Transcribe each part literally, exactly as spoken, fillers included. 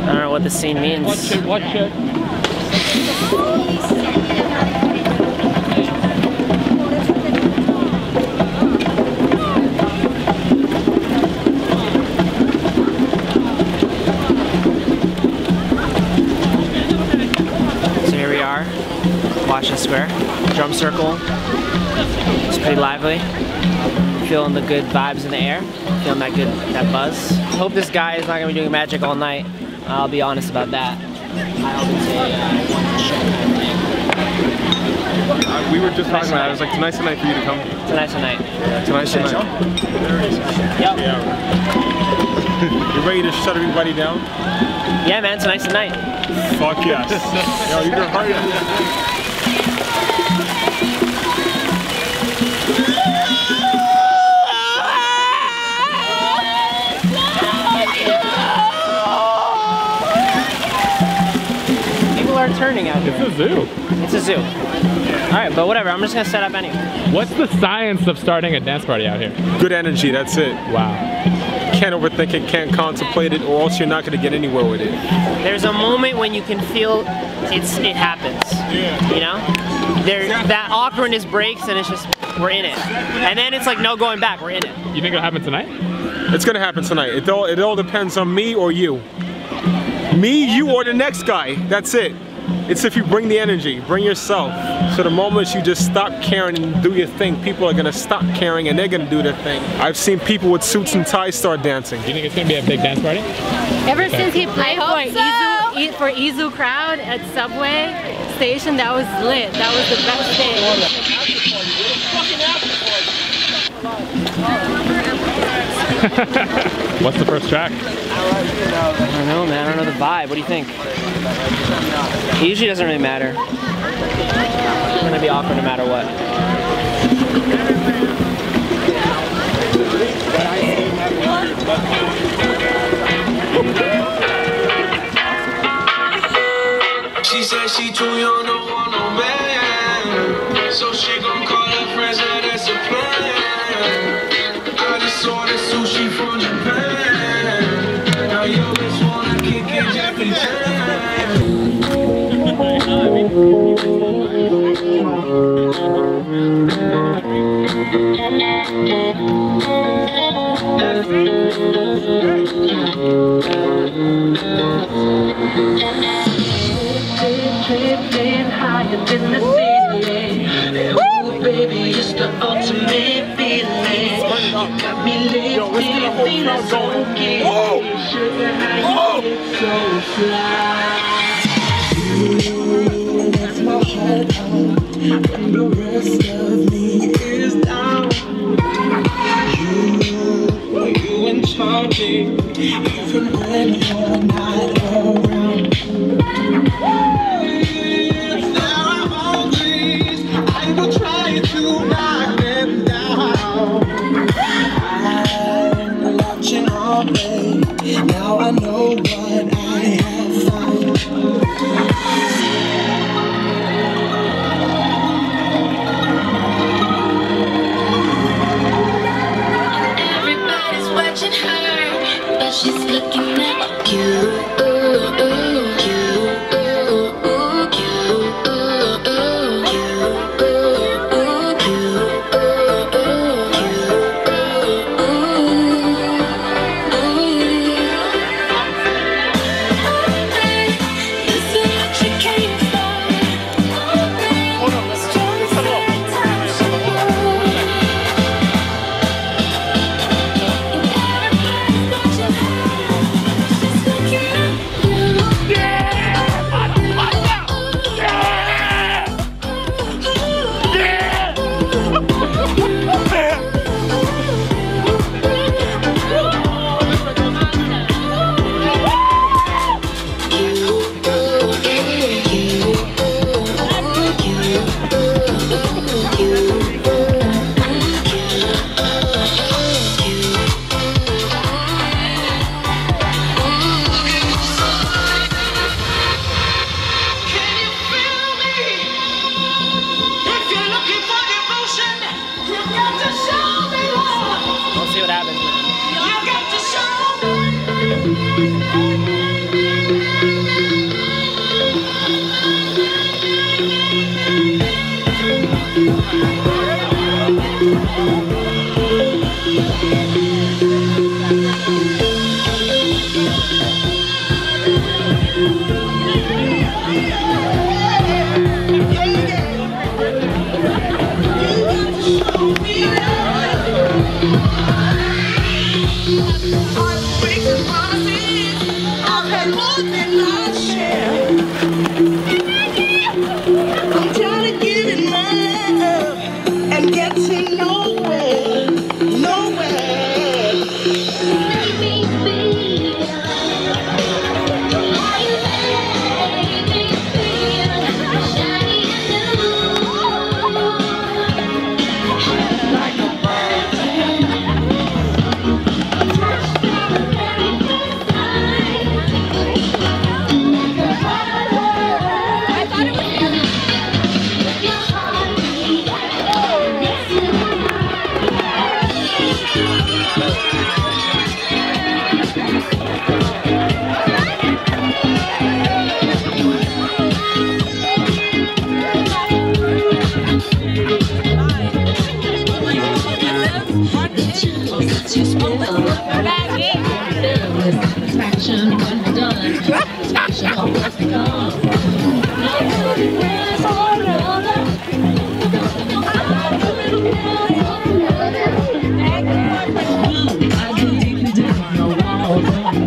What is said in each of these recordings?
don't know what the scene means. Watch it, watch it. So here we are, Washington Square, drum circle. It's pretty lively. Feeling the good vibes in the air, feeling that good, that buzz. Hope this guy is not gonna be doing magic all night. I'll be honest about that. I hope it's a uh, uh, we were just talking about it. I was like, tonight's the night for you to come. Tonight's the night. Yeah, tonight's the night. Yep. Yeah. You ready to shut everybody down? Yeah, man, tonight's the night. Fuck yes. Yo, you're gonna hurry up. Are turning out here. It's a zoo. It's a zoo. Alright, but whatever, I'm just gonna set up anyway. What's the science of starting a dance party out here? Good energy, that's it. Wow. Can't overthink it, can't contemplate it, or else you're not gonna get anywhere with it. There's a moment when you can feel it's it happens. Yeah. You know? There that awkwardness breaks and it's just we're in it. And then it's like no going back, we're in it. You think it'll happen tonight? It's gonna happen tonight. It all it all depends on me or you. Me, you, or the next guy. That's it. It's if you bring the energy, bring yourself. So the moment you just stop caring and do your thing, people are gonna stop caring and they're gonna do their thing. I've seen people with suits and ties start dancing. Do you think it's gonna be a big dance party? Ever okay. since he played for so. Izu, for Izu Crowd at Subway Station, that was lit. That was the best day. What's the first track? I don't know, man. I don't know the vibe. What do you think? It usually doesn't really matter. It's gonna be awkward no matter what. She said she too young to want no man, so she gon' call her friends and that's a plan. I just saw the sushi from Japan. Now yo bitch wanna kick it Jeffrey Drifting higher than the ceiling. Ooh, baby, it's the ultimate feeling. You got me lifted, feeling so good. Sugar, how you get so fly. You, that's my heart on when the rest of me is down. You, you in charge, even when you're not around. To knock them down. I'm watching all day. Now I know what I have found. Everybody's watching her, but she's looking at you. got more than my share. I'm trying to give it my love and getting nowhere, nowhere. Let me feel how you make me feel shiny and new, like a virgin. Touched from the very first time, like a firework. I thought it was you. With your heartbeat next to mine. You spill satisfaction when we're done. Satisfaction always becomes. I believe you on the wall.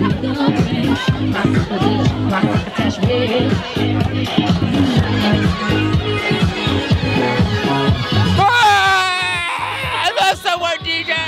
My attachment. I love someone, D J.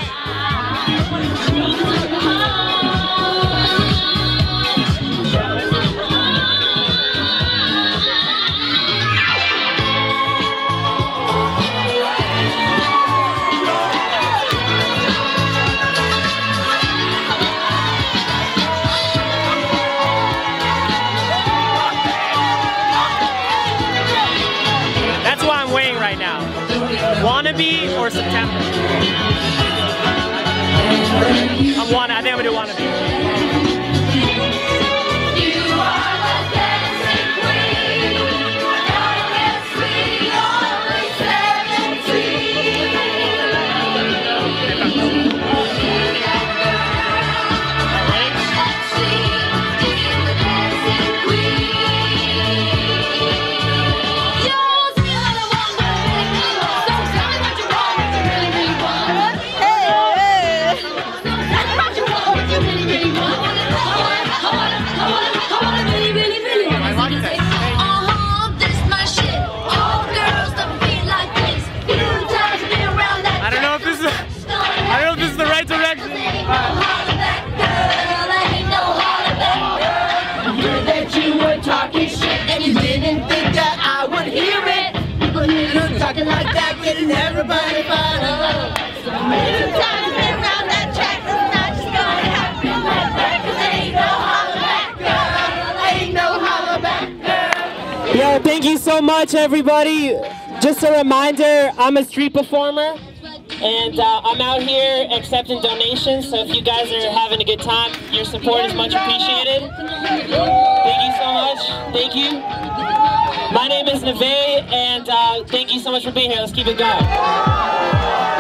That's what I'm weighing right now. Wannabe or September? I'm wanna. I think I'm gonna do Wannabe. Like that, getting everybody fired up. So many times been around that track, it's not just gonna happen like that. 'Cause ain't no holler back, girl. Ain't no holler back, girl. Yo, thank you so much, everybody. Just a reminder, I'm a street performer, and uh, I'm out here accepting donations. So if you guys are having a good time, your support is much appreciated. Thank you so much. Thank you. My name is Neve, and uh, thank you so much for being here. Let's keep it going.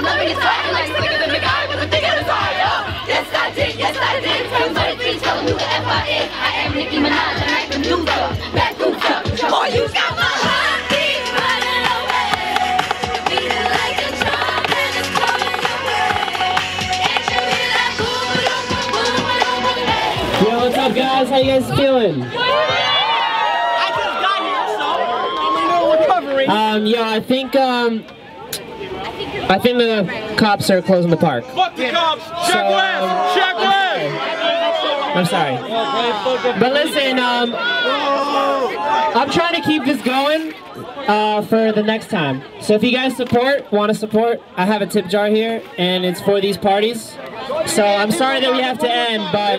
Let me talk like sicker than the guy with the thing in his heart. Yo, yes I did, yes I did. Turn thirty-three, tell him who the F I is. I am Nicki Minaj, and I can do the back roots up. Boy, you got my heartbeat running away. Beating like a drum and it's coming your way. And you hear that boom, boom, boom, boom, boom, boom. Yo, what's up, guys? How you guys feeling? I just got here, so I'm a little recovering. Um, yo, I think um, I think the cops are closing the park. Fuck the cops! Check So, left! um, Check left! I'm sorry. But listen, um, I'm trying to keep this going uh, for the next time. So if you guys support, want to support, I have a tip jar here, and it's for these parties. So I'm sorry that we have to end, but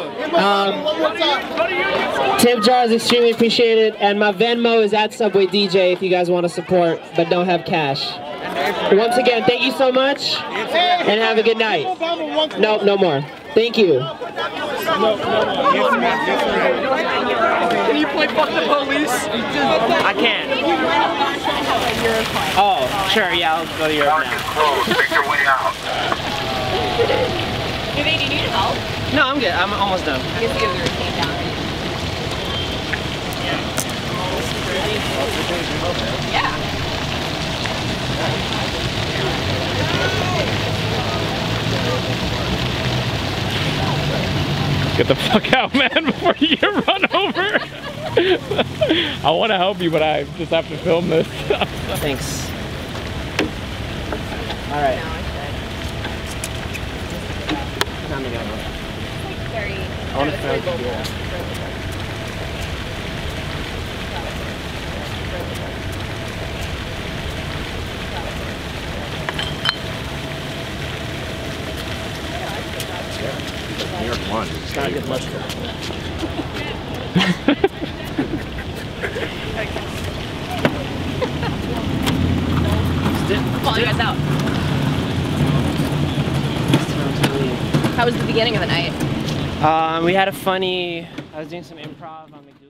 um, tip jar is extremely appreciated, and my Venmo is at Subway D J if you guys want to support, but don't have cash. Once again, thank you so much, and have a good night. Nope, no more. Thank you. Can you play fuck the police? I can't. Oh, sure, yeah, I'll go to Europe now. Make your way out. Do they need help? No, I'm good. I'm almost done. I guess the other came down. Yeah. Get the fuck out, man, before you get run over. I want to help you, but I just have to film this. Thanks. All right. Time to go. I want to throw the beer. New York won. Gotta get much. Call you guys out. How was the beginning of the night? Um, we had a funny. I was doing some improv on the.